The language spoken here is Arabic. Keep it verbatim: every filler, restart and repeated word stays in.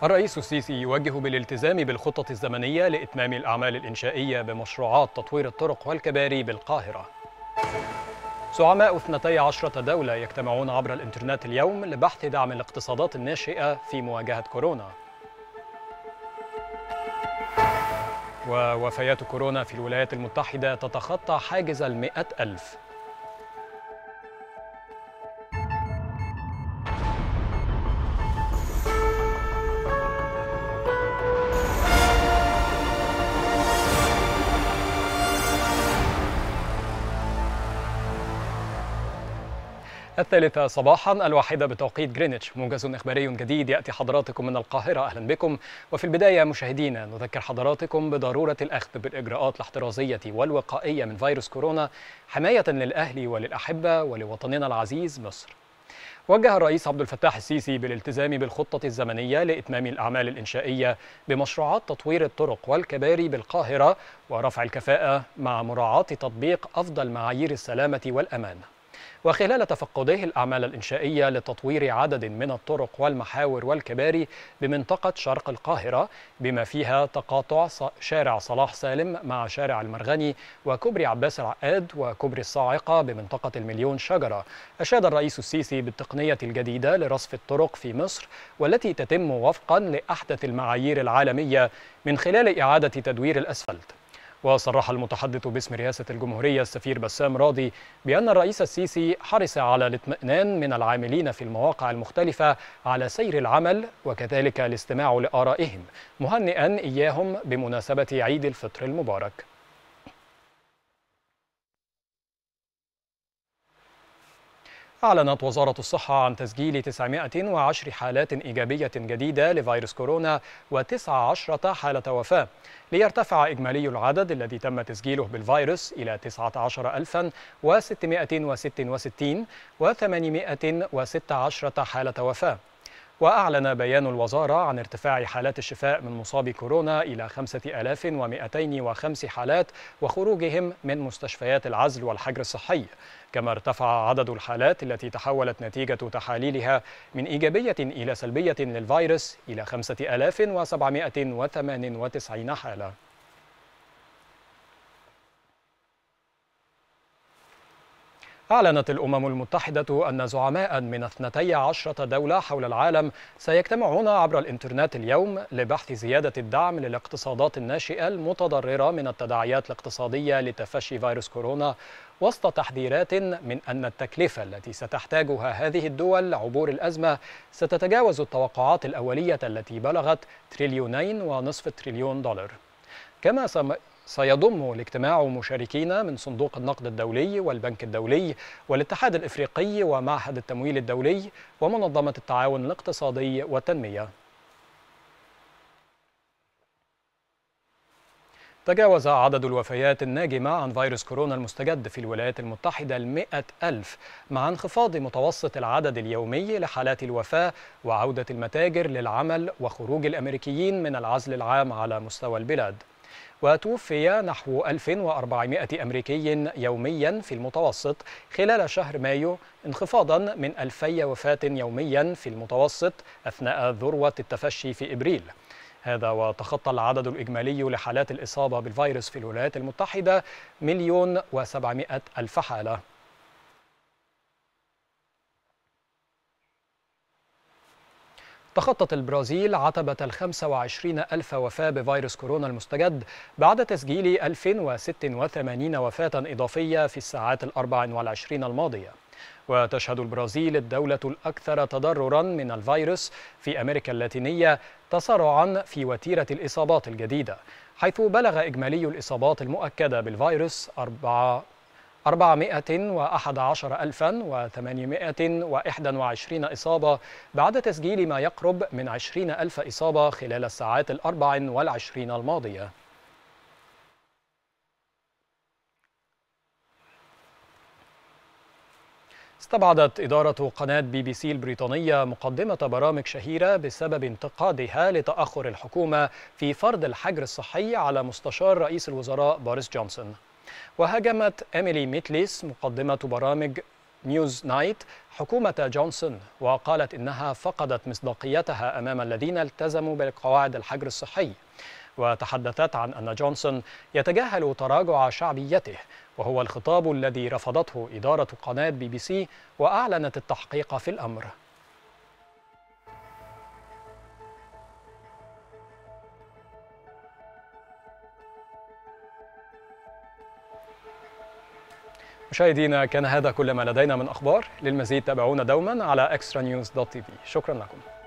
الرئيس السيسي يوجه بالالتزام بالخطة الزمنية لإتمام الأعمال الإنشائية بمشروعات تطوير الطرق والكباري بالقاهرة. زعماء اثنتي عشرة دولة يجتمعون عبر الإنترنت اليوم لبحث دعم الاقتصادات الناشئة في مواجهة كورونا. ووفيات كورونا في الولايات المتحدة تتخطى حاجز المئة ألف. الثالثة صباحا الواحدة بتوقيت جرينتش، موجز إخباري جديد يأتي حضراتكم من القاهرة. أهلا بكم. وفي البداية مشاهدينا نذكر حضراتكم بضرورة الأخذ بالإجراءات الاحترازية والوقائية من فيروس كورونا حماية للأهل وللأحبة ولوطننا العزيز مصر. وجه الرئيس عبد الفتاح السيسي بالالتزام بالخطة الزمنية لإتمام الأعمال الإنشائية بمشروعات تطوير الطرق والكباري بالقاهرة ورفع الكفاءة مع مراعاة تطبيق أفضل معايير السلامة والأمان. وخلال تفقده الأعمال الإنشائية لتطوير عدد من الطرق والمحاور والكباري بمنطقة شرق القاهرة بما فيها تقاطع شارع صلاح سالم مع شارع المرغني وكوبري عباس العقاد وكوبري الصاعقة بمنطقة المليون شجرة، أشاد الرئيس السيسي بالتقنية الجديدة لرصف الطرق في مصر والتي تتم وفقا لأحدث المعايير العالمية من خلال إعادة تدوير الأسفلت. وصرح المتحدث باسم رئاسة الجمهورية السفير بسام راضي بأن الرئيس السيسي حرص على الاطمئنان من العاملين في المواقع المختلفة على سير العمل وكذلك الاستماع لآرائهم، مهنئا إياهم بمناسبة عيد الفطر المبارك. أعلنت وزارة الصحة عن تسجيل تسعمائة وعشر حالات إيجابية جديدة لفيروس كورونا وتسع عشرة حالة وفاة، ليرتفع إجمالي العدد الذي تم تسجيله بالفيروس إلى تسعة عشر ألفا وستمائة وستة وستين وثمانمائة وستة عشر حالة وفاة. وأعلن بيان الوزارة عن ارتفاع حالات الشفاء من مصابي كورونا إلى خمسة آلاف ومائتين وخمس حالات وخروجهم من مستشفيات العزل والحجر الصحي، كما ارتفع عدد الحالات التي تحولت نتيجة تحاليلها من إيجابية إلى سلبية للفيروس إلى خمسة آلاف وسبعمائة وثمانية وتسعين حالة. أعلنت الأمم المتحدة أن زعماء من اثنتي عشرة دولة حول العالم سيجتمعون عبر الإنترنت اليوم لبحث زيادة الدعم للاقتصادات الناشئة المتضررة من التداعيات الاقتصادية لتفشي فيروس كورونا، وسط تحذيرات من أن التكلفة التي ستحتاجها هذه الدول لعبور الأزمة ستتجاوز التوقعات الأولية التي بلغت تريليونين ونصف تريليون دولار. كما سم... سيضم الاجتماع مشاركين من صندوق النقد الدولي والبنك الدولي والاتحاد الإفريقي ومعهد التمويل الدولي ومنظمة التعاون الاقتصادي والتنمية. تجاوز عدد الوفيات الناجمة عن فيروس كورونا المستجد في الولايات المتحدة المئة ألف، مع انخفاض متوسط العدد اليومي لحالات الوفاة وعودة المتاجر للعمل وخروج الأمريكيين من العزل العام على مستوى البلاد. وتوفي نحو ألف وأربعمائة أمريكي يوميا في المتوسط خلال شهر مايو، انخفاضا من ألفي وفاة يوميا في المتوسط أثناء ذروة التفشي في إبريل. هذا وتخطى العدد الإجمالي لحالات الإصابة بالفيروس في الولايات المتحدة مليون وسبعمائة ألف حالة. تخطت البرازيل عتبة الخمسة وعشرين ألف وفاة بفيروس كورونا المستجد بعد تسجيل ألف وستة وثمانين وفاة إضافية في الساعات الأربع والعشرين الماضية. وتشهد البرازيل الدولة الأكثر تضررا من الفيروس في أمريكا اللاتينية تسارعا في وتيرة الإصابات الجديدة، حيث بلغ إجمالي الإصابات المؤكدة بالفيروس أربعمائة وأحد عشر ألفا وثمانمائة وواحد وعشرين إصابة بعد تسجيل ما يقرب من عشرين ألف إصابة خلال الساعات الأربع والعشرين الماضية. استبعدت إدارة قناة بي بي سي البريطانية مقدمة برامج شهيرة بسبب انتقادها لتأخر الحكومة في فرض الحجر الصحي على مستشار رئيس الوزراء بوريس جونسون. وهاجمت إيميلي ميتليس مقدمة برامج نيوز نايت حكومة جونسون، وقالت إنها فقدت مصداقيتها أمام الذين التزموا بقواعد الحجر الصحي. وتحدثت عن أن جونسون يتجاهل تراجع شعبيته، وهو الخطاب الذي رفضته إدارة قناة بي بي سي وأعلنت التحقيق في الأمر. مشاهدينا، كان هذا كل ما لدينا من أخبار. للمزيد تابعونا دوما على إكسترا نيوز دوت تي في. شكرا لكم.